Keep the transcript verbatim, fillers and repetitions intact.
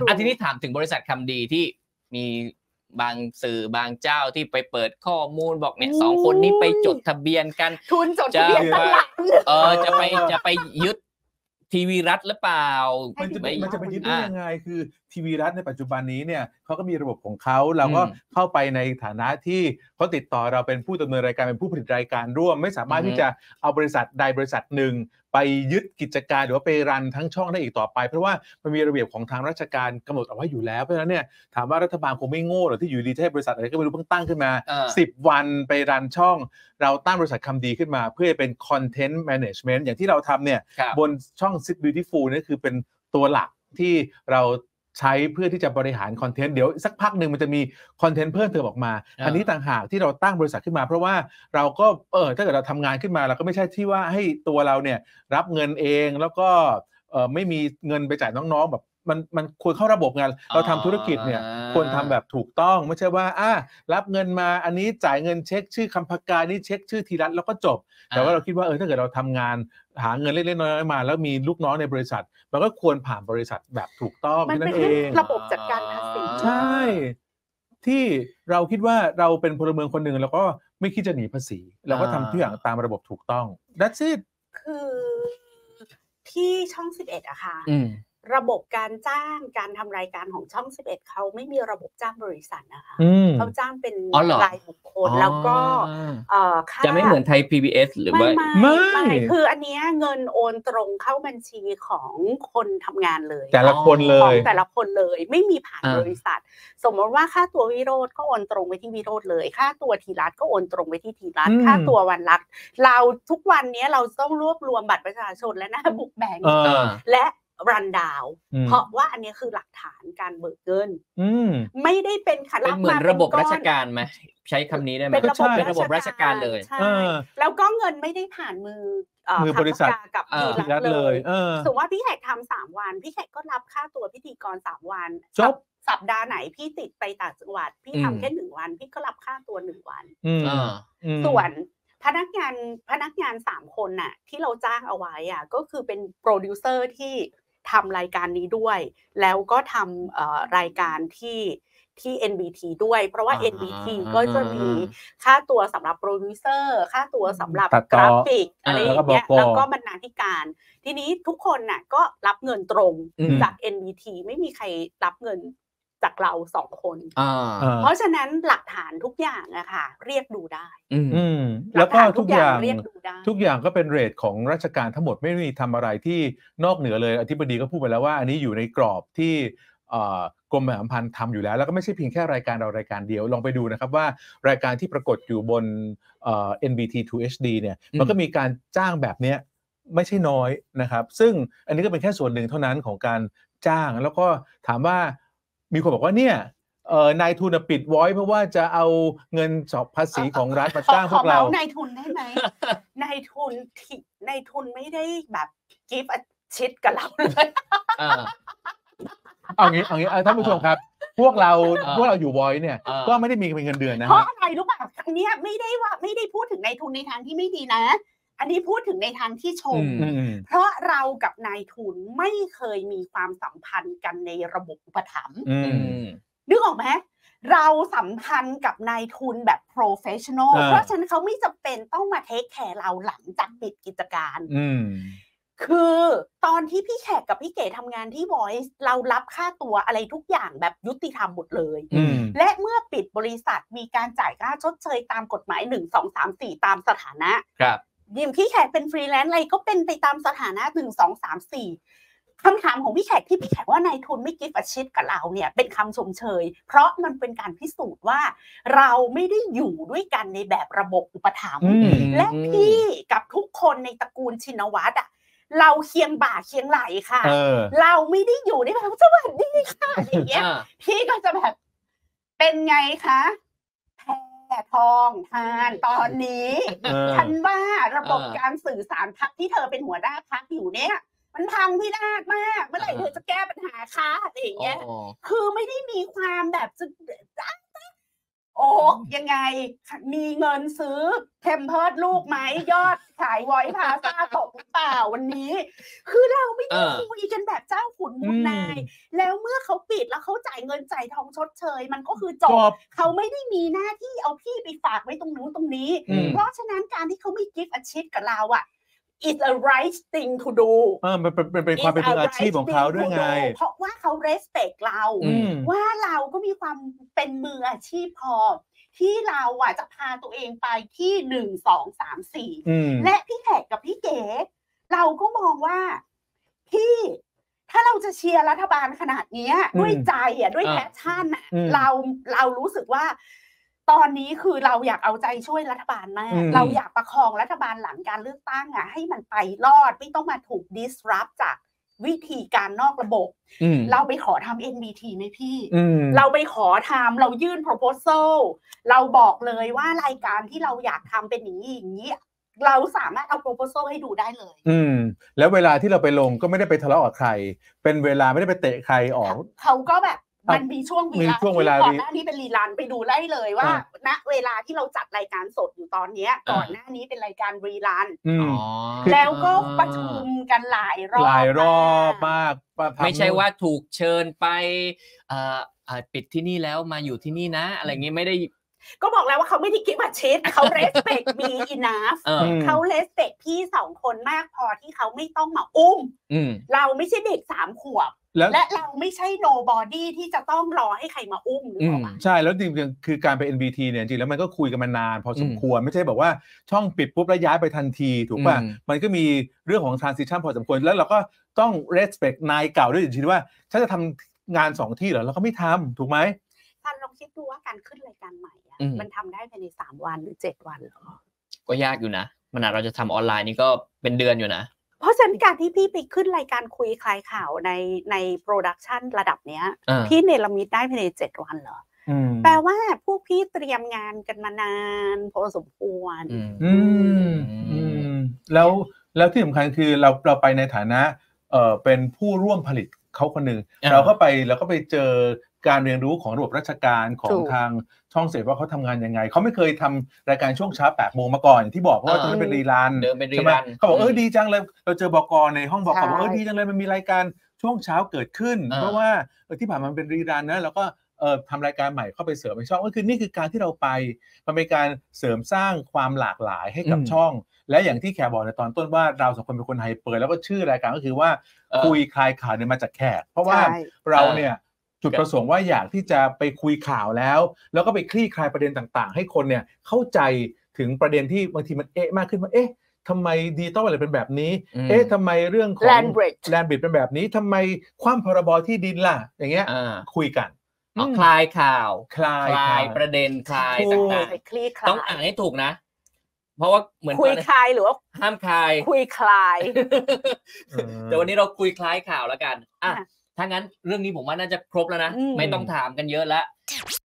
อ่ะทีนี้ถามถึงบริษัทคำดีที่มีบางสื่อบางเจ้าที่ไปเปิดข้อมูลบอกเนี่ยสองคนนี้ไปจดทะเบียนกันทุนจดทะเบียนตลาดเออจะไปจะไปยึดทีวีรัฐหรือเปล่ามันจะมันจะไปยึดได้ยังไงคือทีวีรัฐในปัจจุบันนี้เนี่ยเขาก็มีระบบของเขาเราก็เข้าไปในฐานะที่เขาติดต่อเราเป็นผู้ดำเนินรายการเป็นผู้ผลิตรายการร่วมไม่สามารถที่จะเอาบริษัทใดบริษัทหนึ่งไปยึดกิจการหรือว่าไปรันทั้งช่องได้อีกต่อไปเพราะว่ามันมีระเบียบของทางราชการกำหนดเอาไว้อยู่แล้วเพราะฉะนั้นเนี่ยถามว่ารัฐบาลคงไม่โง่หรอกที่อยู่ดีให้บริษัทอะไรก็ไม่รู้เพิ่งตั้งขึ้นมาสิบวันไปรันช่องเราตั้งบริษัทคำดีขึ้นมาเพื่อเป็น content management อย่างที่เราทำเนี่ยบนช่อง Sit Beautiful นี่คือเป็นตัวหลักที่เราใช้เพื่อที่จะบริหารคอนเทนต์เดี๋ยวสักพักหนึ่งมันจะมีคอนเทนต์เพิ่มเติมออกมา อ, อันนี้ต่างหากที่เราตั้งบริษัทขึ้นมาเพราะว่าเราก็เออถ้าเกิดเราทำงานขึ้นมาเราก็ไม่ใช่ที่ว่าให้ตัวเราเนี่ยรับเงินเองแล้วก็เออไม่มีเงินไปจ่ายน้องๆแบบมันมันควรเข้าระบบงานเราทำธุรกิจเนี่ยควรทำแบบถูกต้องไม่ใช่ว่าอ่ะรับเงินมาอันนี้จ่ายเงินเช็คชื่อคำพกานี่เช็คชื่อทีรัฐแล้วก็จบแต่ว่าเราคิดว่าเออถ้าเกิดเราทำงานหาเงินเล็กๆน้อยๆมาแล้วมีลูกน้องในบริษัทมันก็ควรผ่านบริษัทแบบถูกต้องนั่นเองระบบจัดการภาษีใช่ที่เราคิดว่าเราเป็นพลเมืองคนหนึ่งแล้วก็ไม่คิดจะหนีภาษีเราก็ทำทุกอย่างตามระบบถูกต้อง That's it คือที่ช่องสิบเอ็ดอะค่ะระบบการจ้างการทำรายการของช่องสิบเอ็ดเขาไม่มีระบบจ้างบริษัทนะคะเขาจ้างเป็นรายบุคคลแล้วก็จะไม่เหมือนไทย พี บี เอส หรือว่าไม่ไม่คืออันนี้เงินโอนตรงเข้าบัญชีของคนทำงานเลยแต่ละคนเลยของแต่ละคนเลยไม่มีผ่านบริษัทสมมติว่าค่าตัววิโรจน์ก็โอนตรงไปที่วิโรจน์เลยค่าตัวธีรัตน์ก็โอนตรงไปที่ธีรัตน์ค่าตัววันลักษณ์เราทุกวันนี้เราต้องรวบรวมบัตรประชาชนและหน้าบุ๊กแบงก์และรันดาวเพราะว่าอันนี้คือหลักฐานการเบิกเงินไม่ได้เป็นค่ะเป็นเหมือนระบบราชการไหมใช้คำนี้ได้ไหมเป็นระบบเป็นระบบราชการเลยใช่แล้วก็เงินไม่ได้ผ่านมือมือบริษัทกับทีรัฐเลยสมมติว่าพี่แขกทำสามวันพี่แขกก็รับค่าตัวพิธีกรสามวันจบสัปดาห์ไหนพี่ติดไปต่างจังหวัดพี่ทำแค่หนึ่งวันพี่ก็รับค่าตัวหนึ่งวันส่วนพนักงานพนักงานสามคนน่ะที่เราจ้างเอาไว้อ่ะก็คือเป็นโปรดิวเซอร์ที่ทำรายการนี้ด้วยแล้วก็ทำรายการที่ที่ เอ็น บี ที ด้วยเพราะว่า เอ็น บี ที ก็จะมีค่าตัวสำหรับโปรดิวเซอร์ค่าตัวสำหรับกราฟิกอะไรอย่างเงี้ยแล้วก็บรรณาธิการทีนี้ทุกคนน่ะก็รับเงินตรงจาก เอ็น บี ที ไม่มีใครรับเงินจากเราสองคนเพราะฉะนั้นหลักฐานทุกอย่างอะค่ะเรียกดูได้แล้วก็ทุกอย่างทุกอย่างก็เป็นเรทของราชการทั้งหมดไม่มีทำอะไรที่นอกเหนือเลยอธิบดีก็พูดไปแล้วว่าอันนี้อยู่ในกรอบที่กรมประชาสัมพันธ์ทำอยู่แล้วแล้วก็ไม่ใช่เพียงแค่รายการเรารายการเดียวลองไปดูนะครับว่ารายการที่ปรากฏอยู่บน เอ็น บี ที ทู เอช ดี เนี่ยมันก็มีการจ้างแบบนี้ไม่ใช่น้อยนะครับซึ่งอันนี้ก็เป็นแค่ส่วนหนึ่งเท่านั้นของการจ้างแล้วก็ถามว่ามีคนบอกว่าเนี่ยเอ่อนายทุนปิดไว้เพราะว่าจะเอาเงินสอบภาษีของรัฐมาจ้างพวกเราขอเมานายทุนได้ไหมนายทุนนายทุนไม่ได้แบบกิฟต์ชิดกับเราเลยเอางี้เอางี้ท่านผู้ชมครับพวกเราพวกเราอยู่ไว้เนี่ยก็ไม่ได้มีเงินเดือนนะเพราะอะไรรู้ป่ะอันนี้ไม่ได้ว่าไม่ได้พูดถึงนายทุนในทางที่ไม่ดีนะอันนี้พูดถึงในทางที่ชมเพราะเรากับนายทุนไม่เคยมีความสัมพันธ์กันในระบบอุปถัมภ์นึกออกไหมเราสัมพันธ์กับนายทุนแบบ professional เพราะฉะนั้นเขาไม่จำเป็นต้องมาเทคแคร์เราหลังจากปิดกิจการคือตอนที่พี่แขกกับพี่เก๋ทำงานที่ Voice เรารับค่าตัวอะไรทุกอย่างแบบยุติธรรมหมดเลยและเมื่อปิดบริษัทมีการจ่ายค่าชดเชยตามกฎหมายหนึ่ง สอง สาม สี่ตามสถานะครับยิ่งพี่แขกเป็นฟรีแลนซ์อะไรก็เป็นไปตามสถานะหนึ่ง สอง สาม สี่คำถามของพี่แขกที่พี่แขกว่านายทุนไม่กิฟต์ชิดกับเราเนี่ยเป็นคำชมเชยเพราะมันเป็นการพิสูจน์ว่าเราไม่ได้อยู่ด้วยกันในแบบระบบอุปถัมภ์และพี่กับทุกคนในตระกูลชินวัตรอ่ะเราเคียงบ่าเคียงไหลค่ะ เ, เราไม่ได้อยู่ในแบบสวัสดีค่ะอย่างเงี้ยพี่ก็จะแบบเป็นไงคะแพ้ทองทานตอนนี้ฉันว่าระบบการสื่อสารพักที่เธอเป็นหัวหน้าพักอยู่เนี่ยมันพังพินาศมากเมื่อไหร่เธอจะแก้ปัญหาคะอะไรอย่างเงี้ยคือไม่ได้มีความแบบจะโอ้ยังไงมีเงินซื้อเทมเพิร์ดลูกไหมยอดขายไวพาซาตกหรือเปล่าวันนี้คือเราไม่ได้คุยกันแบบเจ้าขุนมูลนายแล้วเมื่อเขาปิดแล้วเขาจ่ายเงินจ่ายทองชดเชยมันก็คือจบเขาไม่ได้มีหน้าที่เอาพี่ไปฝากไว้ตรงนู้นตรงนี้เพราะฉะนั้นการที่เขาไม่ give a shit กับเราอ่ะit's a right thing to do เออมันเป็นเป็นความเป็นมืออาชีพของเขาด้วยไงเพราะว่าเขา respect เราว่าเราก็มีความเป็นมืออาชีพพอที่เราอ่ะจะพาตัวเองไปที่หนึ่งสองสามสี่และพี่แขกกับพี่เก๋เราก็มองว่าพี่ถ้าเราจะเชียร์รัฐบาลขนาดนี้ด้วยใจอ่ะด้วยแพชชั่นอ่ะเราเรารู้สึกว่าตอนนี้คือเราอยากเอาใจช่วยรัฐบาลมากเราอยากประคองรัฐบาลหลังการเลือกตั้งอ่ะให้มันไปรอดไม่ต้องมาถูก disrupt จากวิธีการนอกระบบเราไปขอทำ เอ็น บี ที ไหมพี่เราไปขอทำเรายื่น proposal เราบอกเลยว่ารายการที่เราอยากทำเป็นอย่างนี้อย่างนี้เราสามารถเอา proposal ให้ดูได้เลยอืมแล้วเวลาที่เราไปลงก็ไม่ได้ไปทะเลาะกับใครเป็นเวลาไม่ได้ไปเตะใครออกเขาก็แบบมันมีช่วงเวลาที่ก่อนหน้านี้เป็นรีลันไปดูได้เลยว่าณเวลาที่เราจัดรายการสดอยู่ตอนนี้ก่อนหน้านี้เป็นรายการรีลันแล้วก็ประชุมกันหลายรอบหลายรอบมากไม่ใช่ว่าถูกเชิญไปปิดที่นี่แล้วมาอยู่ที่นี่นะอะไรเงี้ยไม่ได้ก็บอกแล้วว่าเขาไม่ได้คิดว่าเชฟเขา respect me enough เขา respect พี่สองคนมากพอที่เขาไม่ต้องมาอุ้มเราไม่ใช่เด็กสามขวบและเราไม่ใช่ nobody ที่จะต้องรอให้ใครมาอุ้มหรือเปล่าใช่แล้วจริงๆคือการไป เอ็น บี ที เนี่ยจริงแล้วมันก็คุยกันมานานพอสมควรไม่ใช่แบบว่าช่องปิดปุ๊บแล้วย้ายไปทันทีถูกป่ะมันก็มีเรื่องของ transition พอสมควรแล้วเราก็ต้อง respect นายเก่าด้วยจริงๆว่าถ้าจะทำงานสองที่เหรอเราก็ไม่ทำถูกไหมท่านลองคิดดูว่าการขึ้นรายการใหม่มันทำได้ภายในสามวันหรือเจ็ดวันหรอก็ยากอยู่นะขนาดเราจะทำออนไลน์นี่ก็เป็นเดือนอยู่นะเพราะฉะนั้นการที่พี่ไปขึ้นรายการคุยคลายข่าวในในโปรดักชันระดับเนี้ยพี่เนรมิตได้ภายในเจ็ดวันเหรอแปลว่าพวกพี่เตรียมงานกันมานานพอสมควรอืมอืมแล้วแล้วที่สำคัญคือเราเราไปในฐานะเอ่อเป็นผู้ร่วมผลิตเขาคนหนึ่งเราก็ไปเราก็ไปเจอการเรียนรู้ของระบบราชการของทางช่องเสพว่าเขาทำงานยังไงเขาไม่เคยทำรายการช่วงเช้าแปดโมงมาก่อนที่บอกเพราะว่าตอนนั้นเป็นรีลันใช่ไหมเขาบอกเออดีจังเลยเราเจอบก.ในห้องบก.บอกเออดีจังเลยมันมีรายการช่วงเช้าเกิดขึ้นเพราะว่าที่ผ่านมามันเป็นรีลันนะแล้วก็เอ่อทำรายการใหม่เข้าไปเสริมในช่องก็คือนี่คือการที่เราไปมันเป็นการเสริมสร้างความหลากหลายให้กับช่องและอย่างที่แขกบอกในตอนต้นว่าเราสองคนเป็นคนไฮเปอร์แล้วก็ชื่อรายการก็คือว่าคุยคลายข่าวเนี่ยมาจากแขกเพราะว่าเราเนี่ยจุดประสงค์ว่าอยากที่จะไปคุยข่าวแล้วแล้วก็ไปคลี่คลายประเด็นต่างๆให้คนเนี่ยเข้าใจถึงประเด็นที่บางทีมันเอ๊ะมากขึ้นว่าเอ๊ะทำไมดิจิตอลอะไรเป็นแบบนี้เอ๊ะทำไมเรื่องของ Land Bridge Land Bridge เป็นแบบนี้ทำไมคว่ำพรบที่ดินล่ะอย่างเงี้ยคุยกันคลายข่าวคลายคลายประเด็นคลายต่างๆต้องอ่านให้ถูกนะเพราะว่าเหมือนคุยคลายหรือว่าห้ามคลายคุยคลายแต่วันนี้เราคุยคลายข่าวแล้วกันอ่ะถ้างั้นเรื่องนี้ผมว่าน่าจะครบแล้วนะไม่ต้องถามกันเยอะแล้ว